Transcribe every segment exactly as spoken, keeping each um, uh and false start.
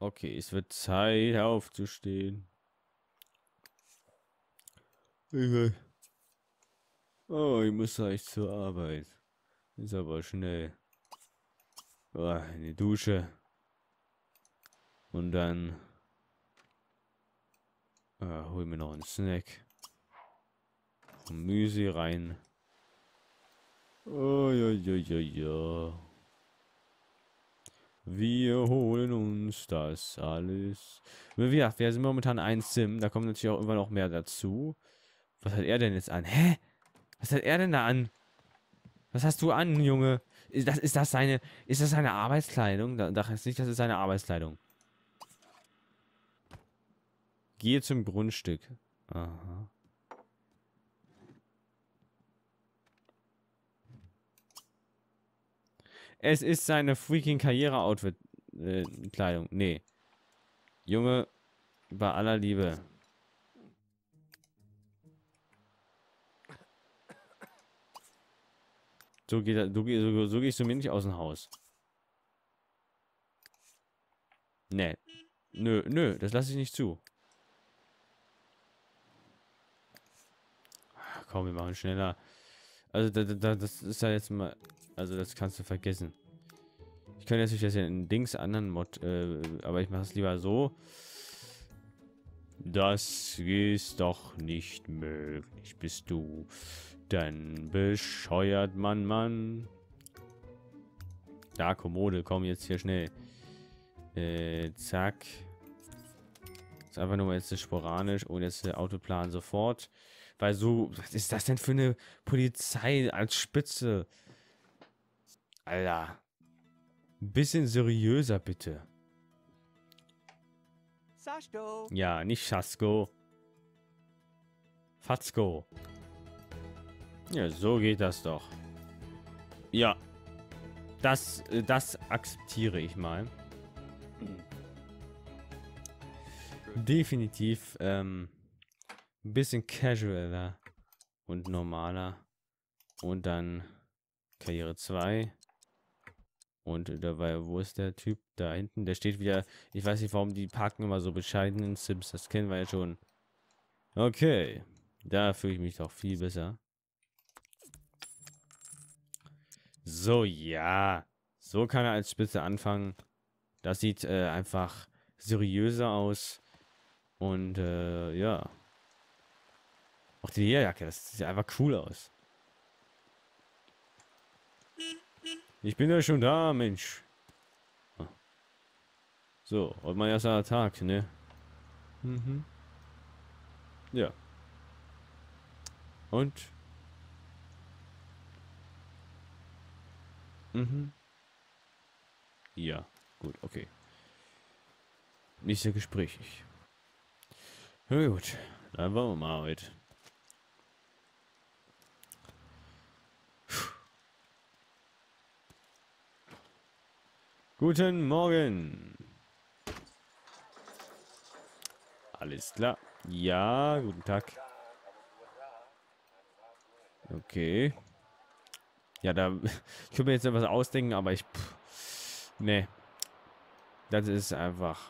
Okay, es wird Zeit aufzustehen. Oh, ich muss gleich zur Arbeit. Ist aber schnell. Oh, eine Dusche. Und dann äh, hol mir noch einen Snack. Und Müsli rein. Oh, ja, ja, ja, ja. Wir holen uns das alles. Wie gesagt, wir sind momentan ein Sim. Da kommt natürlich auch immer noch mehr dazu. Was hat er denn jetzt an? Hä? Was hat er denn da an? Was hast du an, Junge? Ist das, ist das seine, ist das seine Arbeitskleidung? Da dachte ich nicht, das ist seine Arbeitskleidung. Gehe zum Grundstück. Aha. Es ist seine freaking Karriere-Outfit-Kleidung. Äh, nee. Junge, bei aller Liebe. So geht du so, so gehst du mir nicht aus dem Haus. Nee. Nö, nö, das lasse ich nicht zu. Ach, komm, wir machen schneller. Also da, da, das ist ja jetzt mal, also das kannst du vergessen. Ich könnte jetzt nicht in Dings anderen Mod, äh, aber ich mache es lieber so. Das ist doch nicht möglich, bist du denn bescheuert, Mann, Mann. Da, Kommode, komm jetzt hier schnell. Äh, zack. Ist einfach nur jetzt sporadisch und jetzt der Autoplan sofort. Weil so, was ist das denn für eine Polizei als Spitze? Alter. Ein bisschen seriöser, bitte. Sashto. Ja, nicht Schasko. Fatzko. Ja, so geht das doch. Ja. Das, das akzeptiere ich mal. Definitiv ähm, ein bisschen casualer und normaler. Und dann Karriere zwei. Und dabei, wo ist der Typ da hinten? Der steht wieder. Ich weiß nicht, warum die parken immer so bescheiden in Sims. Das kennen wir ja schon. Okay. Da fühle ich mich doch viel besser. So, ja. So kann er als Spitze anfangen. Das sieht äh, einfach seriöser aus. Und äh, ja. Auch die Lederjacke, das sieht einfach cool aus. Ich bin ja schon da, Mensch. Ah. So, und mein erster Tag, ne? Mhm. Ja. Und? Mhm. Ja, gut, okay. Nicht sehr gesprächig. Ja, gut, dann wollen wir mal heute. Guten Morgen. Alles klar. Ja, guten Tag. Okay. Ja, da ich könnte mir jetzt etwas ausdenken, aber ich pff, nee. Das ist einfach.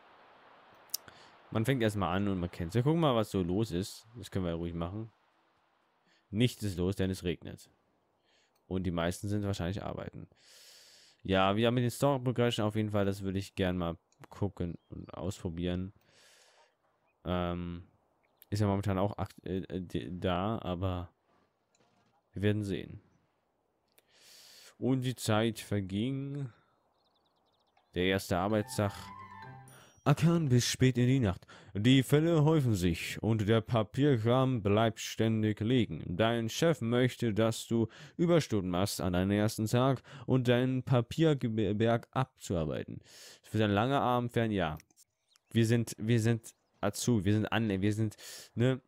Man fängt erstmal an und man kennt. Wir gucken mal, was so los ist. Das können wir ja ruhig machen. Nichts ist los, denn es regnet. Und die meisten sind wahrscheinlich arbeiten. Ja, wir haben mit den Story Progression auf jeden Fall, das würde ich gern mal gucken und ausprobieren. Ähm, ist ja momentan auch äh, da, aber wir werden sehen. Und die Zeit verging. Der erste Arbeitstag. Ackern bis spät in die Nacht. Die Fälle häufen sich und der Papierkram bleibt ständig liegen. Dein Chef möchte, dass du Überstunden machst an deinem ersten Tag und deinen Papierberg abzuarbeiten. Für dein langer Abend werden, ja. Wir sind, wir sind Azu, wir sind an, wir sind, ne?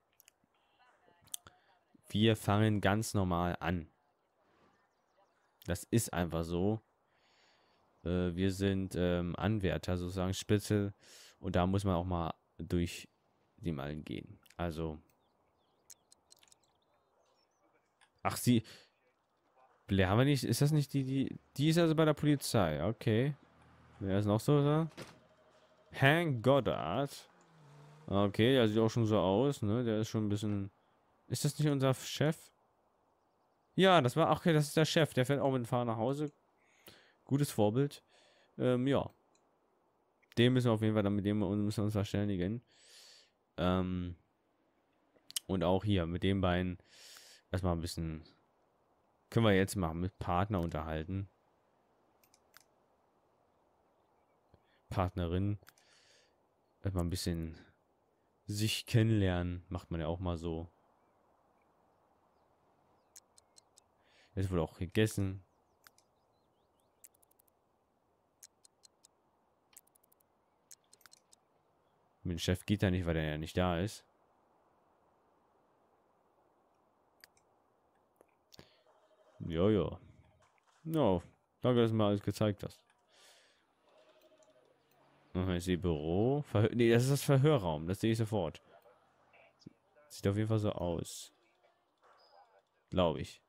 Wir fangen ganz normal an. Das ist einfach so. Äh, wir sind ähm, Anwärter, sozusagen Spitze. Und da muss man auch mal durch die Malen gehen. Also. Ach, sie. Blair haben wir nicht. Ist das nicht die, die. Die ist also bei der Polizei. Okay. Wer ist noch so da? Hank Goddard. Okay, der sieht auch schon so aus, ne? Der ist schon ein bisschen... Ist das nicht unser Chef? Ja, das war... Okay, das ist der Chef. Der fährt auch mit dem Fahrrad nach Hause. Gutes Vorbild. Ähm, ja. Den müssen wir auf jeden Fall, dann mit dem müssen wir uns verständigen. Ähm, und auch hier, mit den beiden erstmal ein bisschen... Können wir jetzt machen, mit Partner unterhalten. Partnerin. Erstmal ein bisschen sich kennenlernen. Macht man ja auch mal so. Jetzt wurde auch gegessen. Mit dem Chef geht er nicht, weil er ja nicht da ist. Ja, ja. Ja, danke, dass du mir alles gezeigt hast. Aha, ich sehe Büro. Verhör nee, das ist das Verhörraum. Das sehe ich sofort. Sieht auf jeden Fall so aus. Glaube ich.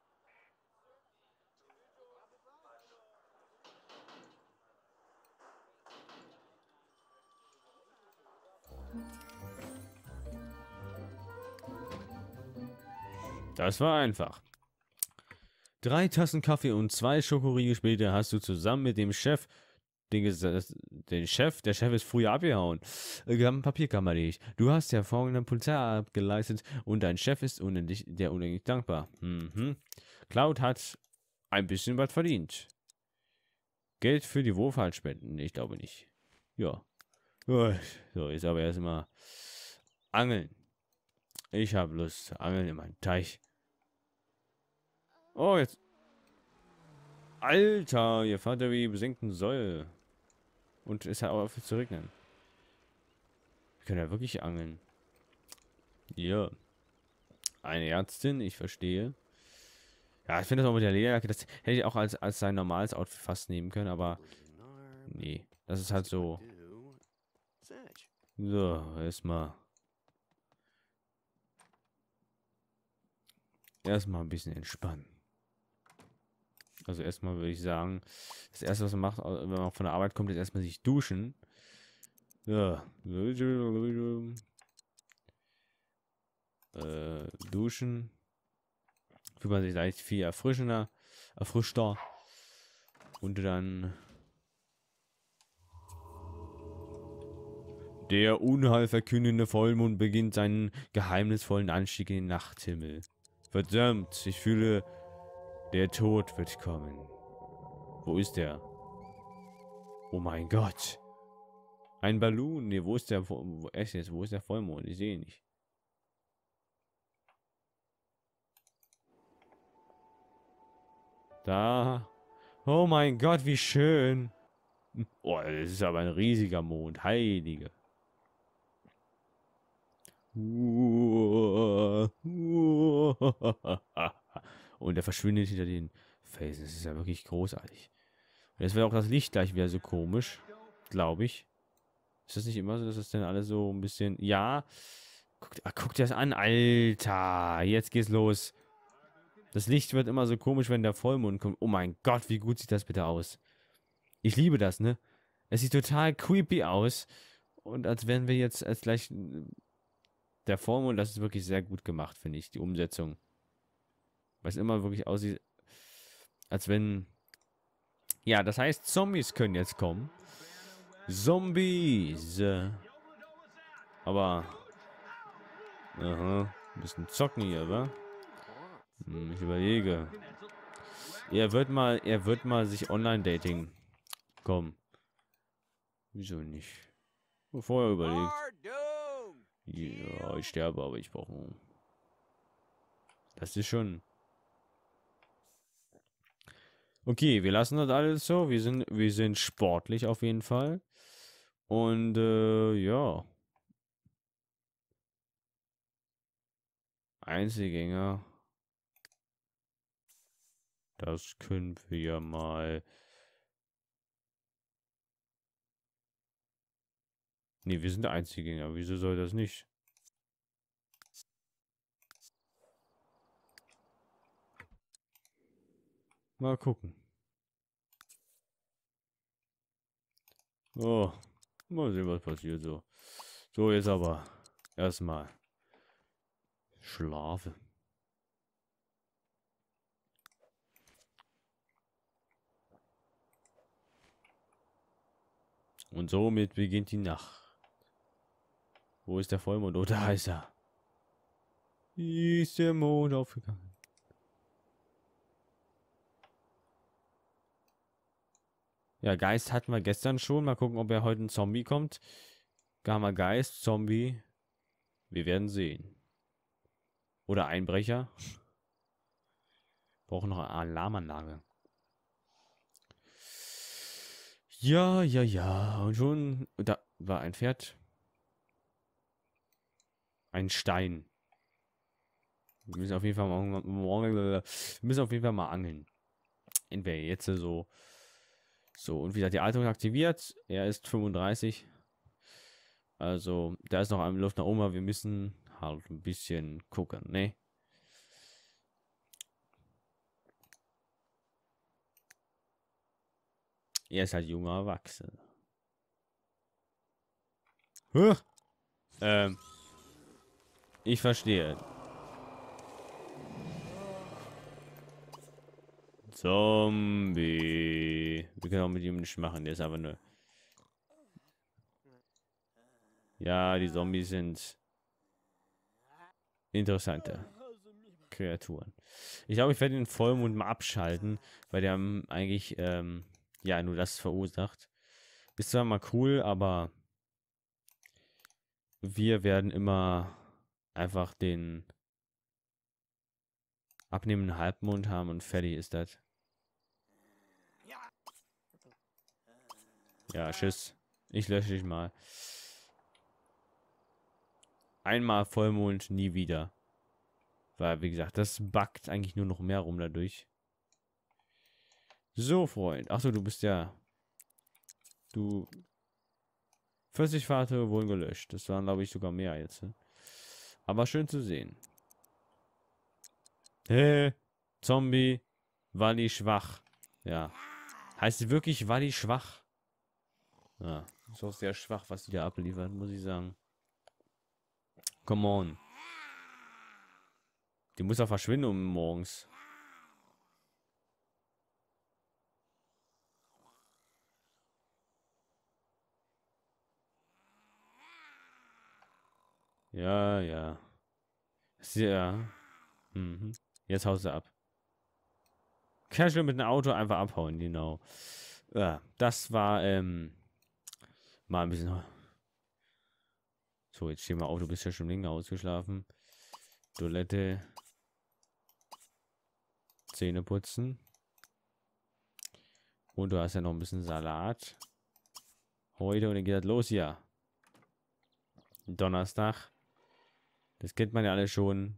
Das war einfach. Drei Tassen Kaffee und zwei Schokoriegel später hast du zusammen mit dem Chef, den, Ges- den Chef, der Chef ist früher abgehauen. Äh, Wir haben Papierkammer nicht. Du hast ja folgende Polizeiarbeit geleistet und dein Chef ist unendlich, der unendlich dankbar. Mhm. Cloud hat ein bisschen was verdient. Geld für die Wohlfahrt spenden? Ich glaube nicht. Ja. Gut. So, jetzt aber erstmal angeln. Ich habe Lust zu angeln in meinem Teich. Oh, jetzt. Alter, ihr Vater wie besenken soll. Und es hat auch auf zu regnen. Wir können ja wirklich angeln. Ja. Eine Ärztin, ich verstehe. Ja, ich finde das auch mit der Lederjacke, das hätte ich auch als, als sein normales Outfit fast nehmen können, aber nee. Das ist halt so. So, erstmal. Erstmal ein bisschen entspannen. Also erstmal würde ich sagen, das erste, was man macht, wenn man von der Arbeit kommt, ist erstmal sich duschen. Ja. Äh, duschen. Fühlt man sich leicht viel erfrischender, erfrischter. Und dann der unheilverkündende Vollmond beginnt seinen geheimnisvollen Anstieg in den Nachthimmel. Verdammt, ich fühle, der Tod wird kommen. Wo ist der? Oh mein Gott. Ein Ballon. Nee, wo ist der? Wo, wo, echt jetzt? Wo ist der Vollmond? Ich sehe ihn nicht. Da. Oh mein Gott, wie schön. Oh, das ist aber ein riesiger Mond. Heilige. Und er verschwindet hinter den Felsen. Das ist ja wirklich großartig. Und jetzt wäre auch das Licht gleich wieder so komisch. Glaube ich. Ist das nicht immer so, dass es dann alles so ein bisschen... Ja. Guckt, ach, guckt dir das an, Alter. Jetzt geht's los. Das Licht wird immer so komisch, wenn der Vollmond kommt. Oh mein Gott, wie gut sieht das bitte aus. Ich liebe das, ne? Es sieht total creepy aus. Und als wären wir jetzt als gleich... Der Vollmond, das ist wirklich sehr gut gemacht, finde ich, die Umsetzung. Weil es immer wirklich aussieht, als wenn... Ja, das heißt, Zombies können jetzt kommen. Zombies. Aber... Aha. Ein bisschen zocken hier, wa? Hm, ich überlege. Er wird mal, er wird mal sich Online-Dating kommen. Wieso nicht? Vorher überlegt. Ja, ich sterbe, aber ich brauche... Das ist schon... Okay, wir lassen das alles so. Wir sind, wir sind sportlich auf jeden Fall. Und äh, ja. Einzelgänger. Das können wir ja mal. Ne, wir sind Einzelgänger. Wieso soll das nicht? Mal gucken. Oh. Mal sehen, was passiert so. So, jetzt aber erstmal schlafen. Und somit beginnt die Nacht. Wo ist der Vollmond? Oh, da ist er. Ist der Mond aufgegangen. Ja, Geist hatten wir gestern schon. Mal gucken, ob er heute ein Zombie kommt. Gamma Geist, Zombie. Wir werden sehen. Oder Einbrecher. Brauchen noch eine Alarmanlage. Ja, ja, ja. Und schon. Da war ein Pferd. Ein Stein. Wir müssen auf jeden Fall mal, wir müssen auf jeden Fall mal angeln. Entweder jetzt so. So, und wie gesagt, die Alterung aktiviert. Er ist fünfunddreißig. Also, da ist noch eine Luft nach oben, aber wir müssen halt ein bisschen gucken, ne? Er ist halt junger Erwachsener. Huh? Ähm. Ich verstehe. Zombie. Wir können auch mit ihm nicht machen, der ist aber nur. Ja, die Zombies sind interessante Kreaturen. Ich glaube, ich werde den Vollmond mal abschalten, weil der eigentlich ähm, ja nur das verursacht. Ist zwar mal cool, aber wir werden immer einfach den abnehmenden Halbmond haben und fertig ist das. Ja, tschüss. Ich lösche dich mal. Einmal Vollmond, nie wieder. Weil, wie gesagt, das buggt eigentlich nur noch mehr rum dadurch. So, Freund. Achso, du bist ja... Du... vierzig Fahrzeuge wurden gelöscht. Das waren, glaube ich, sogar mehr jetzt. Aber schön zu sehen. Hey, Zombie. Wally schwach. Ja. Heißt sie wirklich Wally schwach? Ja. Ist auch sehr schwach, was die da abliefert, muss ich sagen. Come on. Die muss auch verschwinden um morgens. Ja, ja. Ja. Mhm. Jetzt haust du ab. Casual mit einem Auto einfach abhauen, genau. Ja, das war ähm, mal ein bisschen. So, jetzt stehen wir Auto, bist ja schon länger ausgeschlafen. Toilette. Zähne putzen. Und du hast ja noch ein bisschen Salat. Heute und dann geht das los hier. Donnerstag. Das kennt man ja alle schon.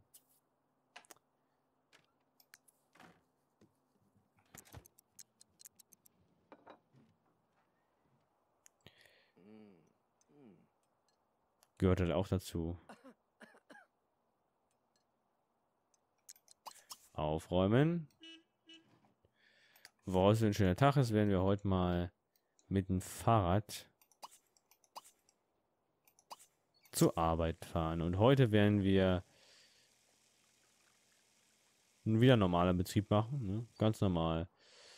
Gehört halt auch dazu. Aufräumen. Woraus ein schöner Tag ist, werden wir heute mal mit dem Fahrrad zur Arbeit fahren. Und heute werden wir wieder normaler Betrieb machen. Ne? Ganz normal.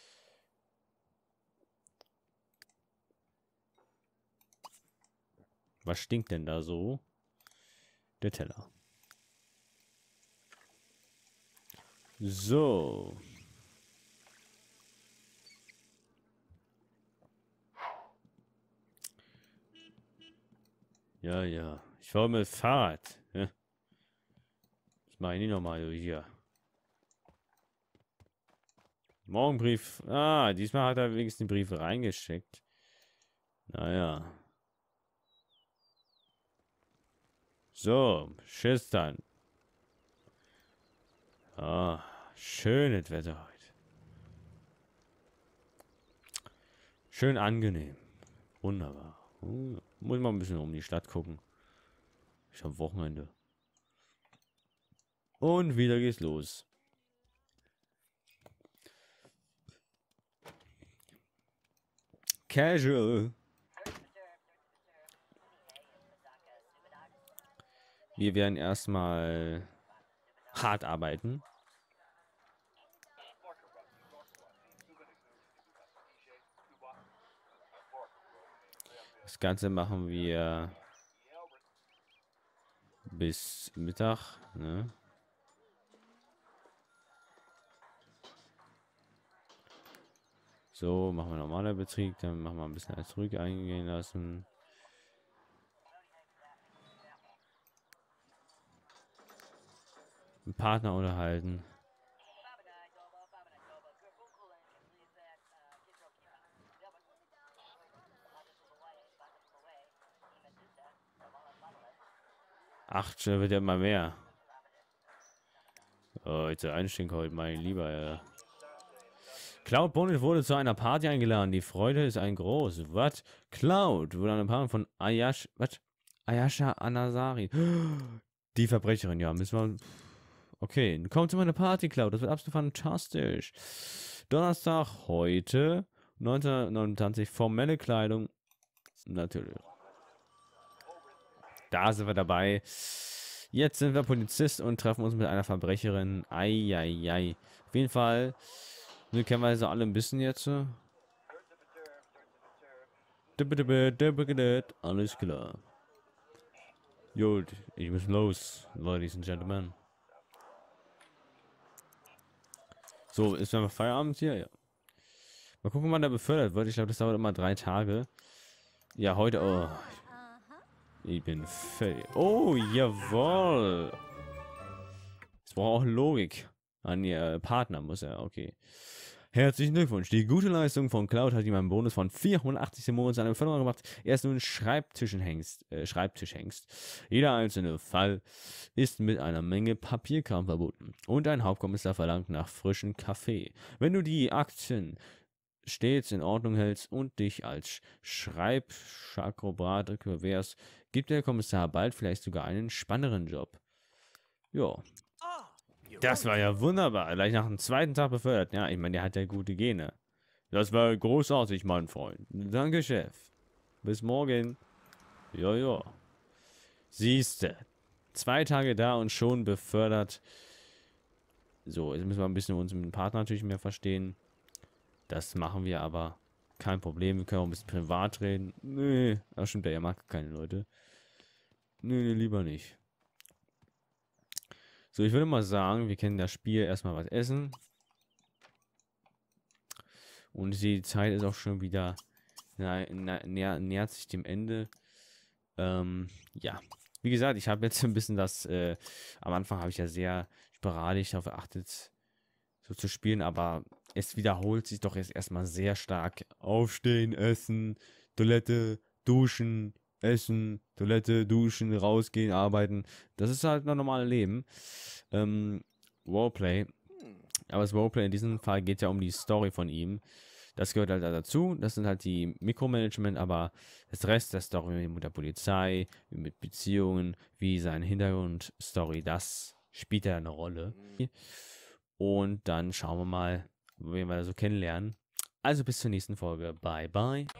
Was stinkt denn da so? Der Teller. So. Ja, ja. Ich fahre mit Fahrrad. Ja. Das mache ich nicht nochmal hier. Morgenbrief. Ah, diesmal hat er wenigstens die Briefe reingeschickt. Naja. So, tschüss dann. Ah, schönes Wetter heute. Schön angenehm. Wunderbar. Uh, muss mal ein bisschen um die Stadt gucken. Ich habe Wochenende. Und wieder geht's los. Casual. Wir werden erstmal hart arbeiten. Das Ganze machen wir bis Mittag, ne? So, machen wir normaler Betrieb, dann machen wir ein bisschen als ruhig eingehen lassen. Einen Partner unterhalten. Acht wird ja immer mehr. Oh, jetzt der Einstieg heute, mein Lieber. Ja. Cloud Bonnet wurde zu einer Party eingeladen. Die Freude ist ein groß. Was? Cloud wurde an einer Party von Ayash, was? Ayasha Anasari. Die Verbrecherin, ja, müssen wir. Okay, kommt zu meiner Party, Cloud. Das wird absolut fantastisch. Donnerstag heute, neunzehnhundertneunundzwanzig, formelle Kleidung. Natürlich. Da sind wir dabei. Jetzt sind wir Polizist und treffen uns mit einer Verbrecherin. Eieiei. Auf jeden Fall. Wir kennen wir also alle ein bisschen jetzt. Alles klar. Gut, ich muss los, Ladies and Gentlemen. So, ist dann Feierabend hier? Ja. Mal gucken, wann der befördert wird. Ich glaube, das dauert immer drei Tage. Ja, heute. Oh. Ich bin fertig. Oh, jawohl. Es braucht auch Logik. An ihr Partner muss er. Okay. Herzlichen Glückwunsch. Die gute Leistung von Cloud hat ihm einen Bonus von vierhundertachtzig im Monat seiner Beförderung gemacht. Er ist nun Schreibtischhengst. Äh, Schreibtischhengst. Jeder einzelne Fall ist mit einer Menge Papierkram verbunden. Und ein Hauptkommissar verlangt nach frischem Kaffee. Wenn du die Akten stets in Ordnung hältst und dich als Schreibschakrobat bewährst, gibt der Kommissar bald vielleicht sogar einen spannenderen Job. Ja. Das war ja wunderbar. Gleich nach dem zweiten Tag befördert. Ja, ich meine, der hat ja gute Gene. Das war großartig, mein Freund. Danke, Chef. Bis morgen. Ja, ja. Siehste. Zwei Tage da und schon befördert. So, jetzt müssen wir ein bisschen uns mit dem Partner natürlich mehr verstehen. Das machen wir aber. Kein Problem. Wir können auch ein bisschen privat reden. Nee, das stimmt, der mag keine Leute. Nee, nee, lieber nicht. So, ich würde mal sagen, wir können das Spiel erstmal was essen. Und die Zeit ist auch schon wieder na, na, näher, nähert sich dem Ende. Ähm, ja, wie gesagt, ich habe jetzt ein bisschen das, äh, am Anfang habe ich ja sehr sporadisch darauf geachtet, so zu spielen, aber es wiederholt sich doch jetzt erstmal sehr stark. Aufstehen, essen, Toilette, duschen, essen, Toilette, duschen, rausgehen, arbeiten. Das ist halt das normale Leben. Ähm, Roleplay. Aber das Roleplay in diesem Fall geht ja um die Story von ihm. Das gehört halt dazu. Das sind halt die Mikromanagement, aber das Rest der Story mit der Polizei, mit Beziehungen, wie sein Hintergrundstory, das spielt ja eine Rolle. Und dann schauen wir mal, wen wir so kennenlernen. Also bis zur nächsten Folge. Bye, bye.